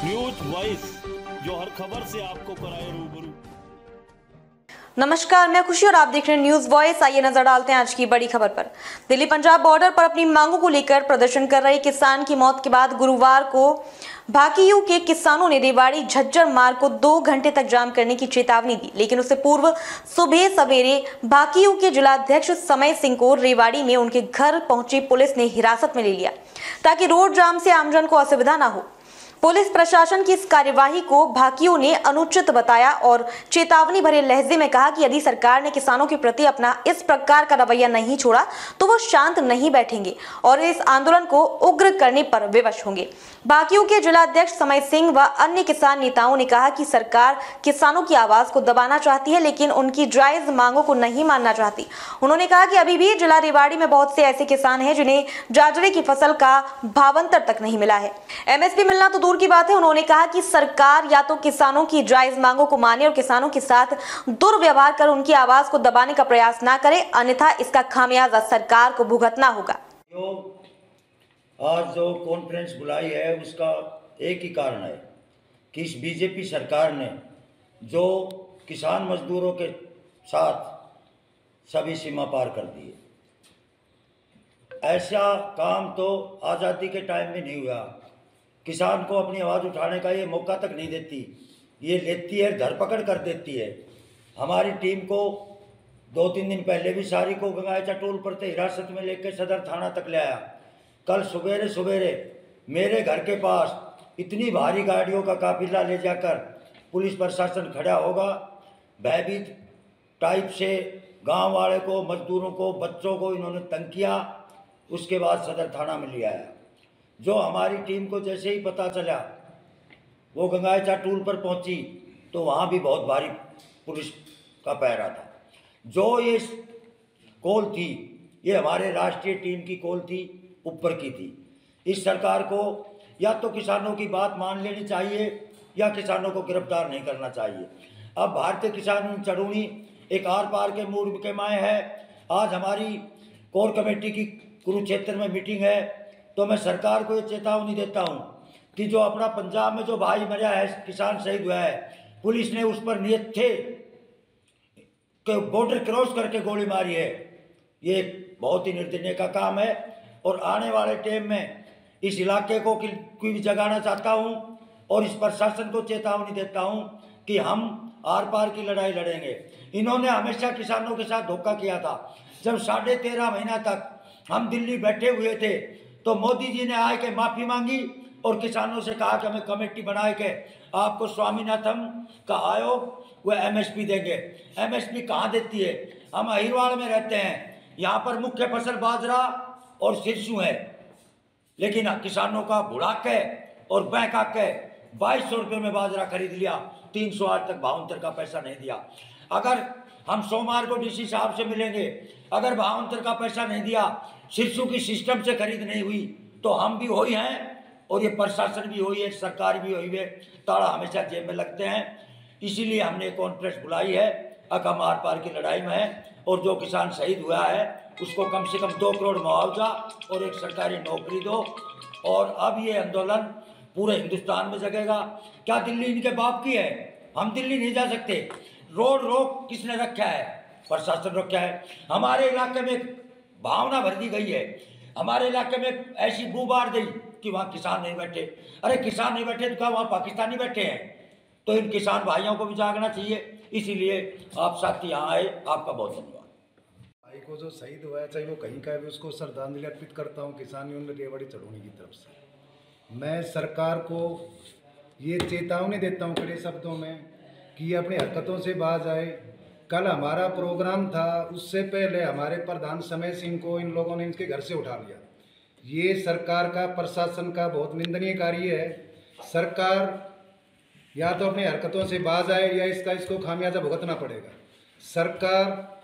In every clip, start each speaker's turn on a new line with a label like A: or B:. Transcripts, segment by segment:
A: News voice, जो हर खबर से आपको कराए रूबरू।
B: नमस्कार, मैं खुशी और आप देख रहे हैं न्यूज वॉइस। आइए नजर डालते हैं आज की बड़ी खबर पर। दिल्ली पंजाब बॉर्डर पर अपनी मांगों को लेकर प्रदर्शन कर रहे किसान की मौत के बाद गुरुवार को भाकियू के किसानों ने रेवाड़ी झज्जर मार्ग को 2 घंटे तक जाम करने की चेतावनी दी, लेकिन उससे पूर्व सुबह सवेरे भाकियू के जिलाध्यक्ष समय सिंह को रेवाड़ी में उनके घर पहुंची पुलिस ने हिरासत में ले लिया ताकि रोड जाम से आमजन को असुविधा न हो। पुलिस प्रशासन की इस कार्यवाही को भाकियू ने अनुचित बताया और चेतावनी भरे लहजे में कहा कि यदि सरकार ने किसानों के प्रति अपना इस प्रकार का रवैया नहीं छोड़ा तो वो शांत नहीं बैठेंगे और इस आंदोलन को उग्र करने पर विवश होंगे। भाकियू के जिलाध्यक्ष समय सिंह व अन्य किसान नेताओं ने कहा कि सरकार किसानों की आवाज को दबाना चाहती है, लेकिन उनकी जायज मांगों को नहीं मानना चाहती। उन्होंने कहा कि अभी भी जिला रेवाड़ी में बहुत से ऐसे किसान हैं जिन्हें बाजरे की फसल का भावांतर तक नहीं मिला है। एमएसपी मिलना तो दूर की बात है। उन्होंने कहा कि सरकार या तो किसानों की जायज मांगों को माने और किसानों के साथ दुर्व्यवहार कर उनकी आवाज को दबाने का प्रयास ना करे, अन्यथा इसका खामियाजा सरकार को भुगतना होगा।
C: आज जो कॉन्फ्रेंस बुलाई है उसका एक ही कारण है कि इस बीजेपी सरकार ने जो किसान मजदूरों के साथ सभी सीमा पार कर दी है। ऐसा काम तो आज़ादी के टाइम में नहीं हुआ। किसान को अपनी आवाज़ उठाने का ये मौका तक नहीं देती, ये लेती है, धरपकड़ कर देती है। हमारी टीम को 2-3 दिन पहले भी सारी को गंगाचा टोल पर से हिरासत में लेकर सदर थाना तक ले आया। कल सवेरे सवेरे मेरे घर के पास इतनी भारी गाड़ियों का काफिला ले जाकर पुलिस प्रशासन खड़ा होगा, भयभीत टाइप से गांव वाले को, मजदूरों को, बच्चों को इन्होंने तंग किया। उसके बाद सदर थाना में लिया आया। जो हमारी टीम को जैसे ही पता चला वो गंगाचा टूल पर पहुंची तो वहाँ भी बहुत भारी पुलिस का पहरा था। जो ये कॉल थी ये हमारे राष्ट्रीय टीम की कॉल थी, ऊपर की थी। इस सरकार को या तो किसानों की बात मान लेनी चाहिए या किसानों को गिरफ्तार नहीं करना चाहिए। अब भारतीय किसान चढ़ूनी एक आर पार के मूड के माए है। आज हमारी कोर कमेटी की कुरुक्षेत्र में मीटिंग है, तो मैं सरकार को ये चेतावनी देता हूँ कि जो अपना पंजाब में जो भाई मरा है, किसान शहीद हुआ है, पुलिस ने उस पर नियत थे कि बॉर्डर क्रॉस करके गोली मारी है। ये बहुत ही निर्दयनीय का काम है और आने वाले टाइम में इस इलाके को भी जगाना चाहता हूँ और इस प्रशासन को चेतावनी देता हूँ कि हम आर पार की लड़ाई लड़ेंगे। इन्होंने हमेशा किसानों के साथ धोखा किया था। जब 13.5 महीना तक हम दिल्ली बैठे हुए थे तो मोदी जी ने आए के माफ़ी मांगी और किसानों से कहा कि हमें कमेटी बनाए के आपको स्वामीनाथन का आयोग वह एमएसपी देंगे। एमएसपी कहाँ देती है? हम अहिरवाड़ में रहते हैं, यहाँ पर मुख्य फसल बाजरा और सिरसू है, लेकिन किसानों का बुढ़ाक है और बैंक आके 2200 रुपये में बाजरा खरीद लिया, 300 आज तक भावांतर का पैसा नहीं दिया। अगर हम सोमवार को डीसी साहब से मिलेंगे, अगर भावांतर का पैसा नहीं दिया, सिरसू की सिस्टम से खरीद नहीं हुई तो हम भी हुई हैं और ये प्रशासन भी हुई है, सरकार भी हुई है। ताड़ा हमेशा जेब में लगते हैं। इसीलिए हमने कॉन्फ्रेंस बुलाई है। हम आर पार की लड़ाई में है और जो किसान शहीद हुआ है उसको कम से कम 2 करोड़ मुआवजा और एक सरकारी नौकरी दो। और अब ये आंदोलन पूरे हिंदुस्तान में जगेगा। क्या दिल्ली इनके बाप की है? हम दिल्ली नहीं जा सकते। रोड रोक किसने रखा है? प्रशासन रखा है। हमारे इलाके में भावना भर दी गई है, हमारे इलाके में ऐसी बू बार दी कि वहाँ किसान नहीं बैठे। अरे किसान नहीं बैठे तो क्या वहाँ पाकिस्तानी बैठे हैं? तो इन किसान भाइयों को भी जागना चाहिए। इसीलिए आप साथी यहाँ आए, आपका बहुत धन्यवाद।
D: भाई को जो शहीद हुआ है, चाहे वो कहीं का भी, उसको श्रद्धांजलि अर्पित करता हूँ किसान यूनियन रेवाड़ी चढ़ूनी की तरफ से। मैं सरकार को ये चेतावनी देता हूँ कड़े शब्दों में कि अपनी हरकतों से बाज आए। कल हमारा प्रोग्राम था, उससे पहले हमारे प्रधान समय सिंह को इन लोगों ने इनके घर से उठा लिया। ये सरकार का, प्रशासन का बहुत निंदनीय कार्य है। सरकार या तो अपनी हरकतों से बाज आए या इसको खामियाजा भुगतना पड़ेगा। सरकार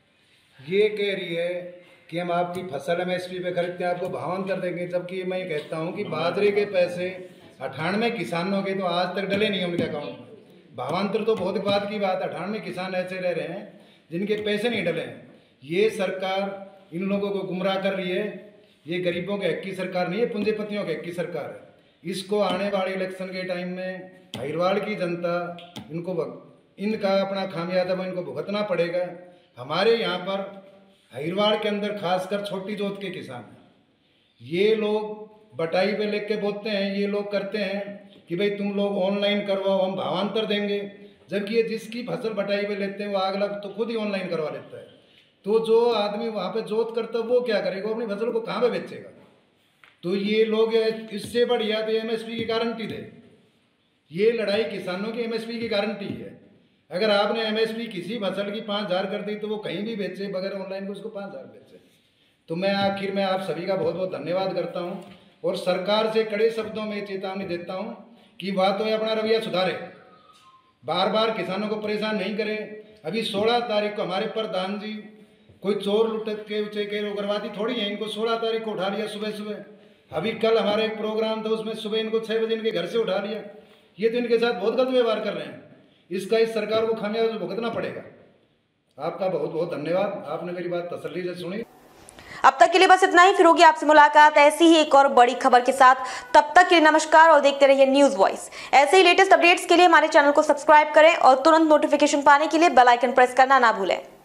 D: ये कह रही है कि हम आपकी फसल एमएसपी पे खरीदते हैं, आपको भावांतर देंगे, जबकि मैं ये कहता हूँ कि बाजरे के पैसे 98 किसानों के तो आज तक डले नहीं उनके अकाउंट में। भावांतर तो बहुत बाद की बात है। 98 किसान ऐसे रह रहे हैं जिनके पैसे नहीं डले हैं। ये सरकार इन लोगों को गुमराह कर रही है। ये गरीबों के हक की सरकार नहीं है, पूंजीपतियों के हक की सरकार है। इसको आने वाले इलेक्शन के टाइम में अहिरवाड़ की जनता इनका अपना खामियाजा इनको भुगतना पड़ेगा। हमारे यहाँ पर अहिरवाड़ के अंदर खासकर छोटी जोत के किसान हैं, ये लोग बटाई पे लेके बोलते हैं, ये लोग करते हैं कि भाई तुम लोग ऑनलाइन करवाओ, हम भावांतर देंगे, जबकि ये जिसकी फसल बटाई पे लेते हैं वो अगला तो खुद ही ऑनलाइन करवा लेता है। तो जो आदमी वहाँ पे जोत करता है वो क्या करेगा, अपनी फसल को कहाँ पे बेचेगा। तो ये लोग इससे बढ़िया तो एमएसपी की गारंटी दे। ये लड़ाई किसानों की एमएसपी की गारंटी है। अगर आपने एमएसपी किसी फसल की 5,000 कर दी तो वो कहीं भी बेचे, बगैर ऑनलाइन को उसको 5,000 बेचे। तो मैं आखिर में आप सभी का बहुत बहुत धन्यवाद करता हूँ और सरकार से कड़े शब्दों में चेतावनी देता हूँ कि वह तो अपना रवैया सुधारे, बार बार किसानों को परेशान नहीं करें। अभी 16 तारीख को हमारे प्रधान जी कोई चोर लुटक के उचे के उग्रवादी थोड़ी है, इनको 16 तारीख को उठा लिया सुबह सुबह। अभी कल हमारा एक प्रोग्राम था, उसमें सुबह इनको 6 बजे इनके घर से उठा लिया। ये तो इनके साथ बहुत गलत व्यवहार कर रहे हैं, इसका इस सरकार को खामियाजा भुगतना पड़ेगा। आपका बहुत बहुत धन्यवाद, आपने मेरी बात तसल्ली से सुनी।
B: अब तक के लिए बस इतना ही, फिर होगी आपसे मुलाकात ऐसी ही एक और बड़ी खबर के साथ। तब तक के लिए नमस्कार और देखते रहिए न्यूज वॉइस। ऐसे ही लेटेस्ट अपडेट्स के लिए हमारे चैनल को सब्सक्राइब करें और तुरंत नोटिफिकेशन पाने के लिए बेल आइकन प्रेस करना ना भूलें।